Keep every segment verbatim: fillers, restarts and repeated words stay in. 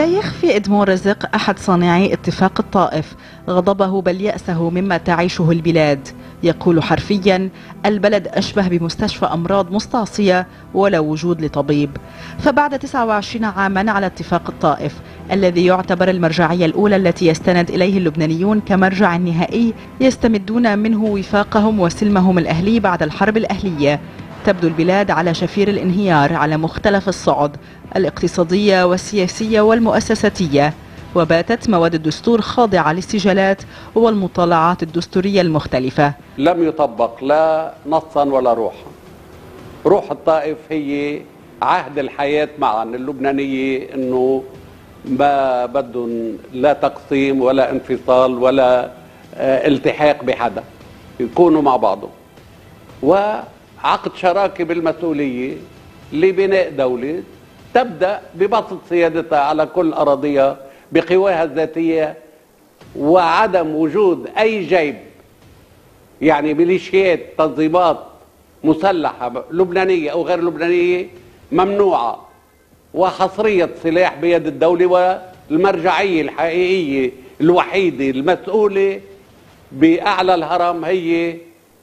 لا يخفي إدمون رزق أحد صانعي اتفاق الطائف غضبه بل يأسه مما تعيشه البلاد. يقول حرفيا: البلد أشبه بمستشفى أمراض مستعصية ولا وجود لطبيب. فبعد تسعة وعشرين عاما على اتفاق الطائف الذي يعتبر المرجعية الأولى التي يستند إليه اللبنانيون كمرجع نهائي يستمدون منه وفاقهم وسلمهم الأهلي بعد الحرب الأهلية، تبدو البلاد على شفير الانهيار على مختلف الصعد الاقتصادية والسياسية والمؤسساتية، وباتت مواد الدستور خاضعة للسجالات والمطالعات الدستورية المختلفة. لم يطبق لا نصا ولا روحا. روح الطائف هي عهد الحياة معا اللبنانية، انه ما بدهم لا تقسيم ولا انفصال ولا التحاق بحدا، يكونوا مع بعضهم، وعقد شراكة بالمسؤولية لبناء دولة تبدأ ببسط سيادتها على كل أراضيها بقواها الذاتية، وعدم وجود أي جيب، يعني ميليشيات تنظيمات مسلحة لبنانية أو غير لبنانية ممنوعة، وحصرية سلاح بيد الدولة. والمرجعية الحقيقية الوحيدة المسؤولة بأعلى الهرم هي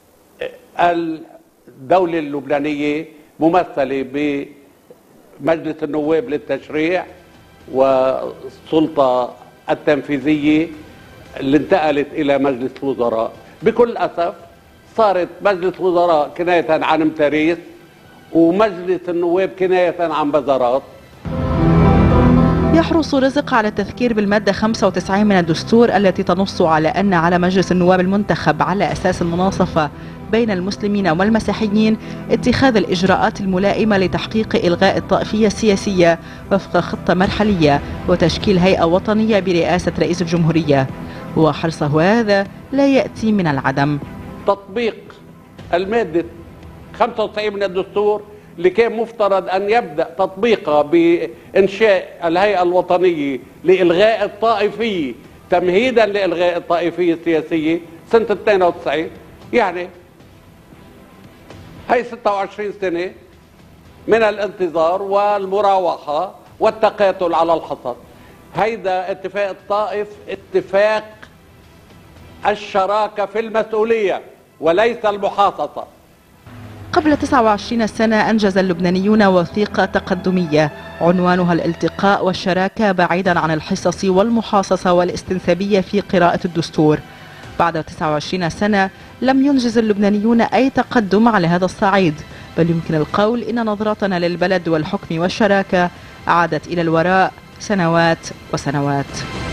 الدولة اللبنانية، ممثلة بمجلس النواب للتشريع والسلطة التنفيذية اللي انتقلت إلى مجلس الوزراء. بكل أسف صارت مجلس الوزراء كناية عن متاريس، ومجلس النواب كناية عن بزارات. يحرص رزق على التذكير بالمادة خمسة وتسعين من الدستور التي تنص على أن على مجلس النواب المنتخب على أساس المناصفة بين المسلمين والمسيحيين اتخاذ الإجراءات الملائمة لتحقيق إلغاء الطائفية السياسية وفق خطة مرحلية وتشكيل هيئة وطنية برئاسة رئيس الجمهورية، وحرصه هذا لا يأتي من العدم. تطبيق المادة خمسة وتسعين من الدستور اللي كان مفترض أن يبدأ تطبيقها بإنشاء الهيئة الوطنية لإلغاء الطائفية تمهيدا لإلغاء الطائفية السياسية سنة اثنين وتسعين، يعني هي ستة وعشرين سنة من الانتظار والمراوحة والتقاتل على الحصد. هيدا اتفاق الطائف اتفاق الشراكة في المسؤولية وليس المحاصصة. قبل تسعة وعشرين سنة أنجز اللبنانيون وثيقة تقدمية عنوانها الالتقاء والشراكة بعيدا عن الحصص والمحاصصة والاستنسابية في قراءة الدستور. بعد تسعة وعشرين سنة لم ينجز اللبنانيون أي تقدم على هذا الصعيد، بل يمكن القول إن نظرتنا للبلد والحكم والشراكة عادت إلى الوراء سنوات وسنوات.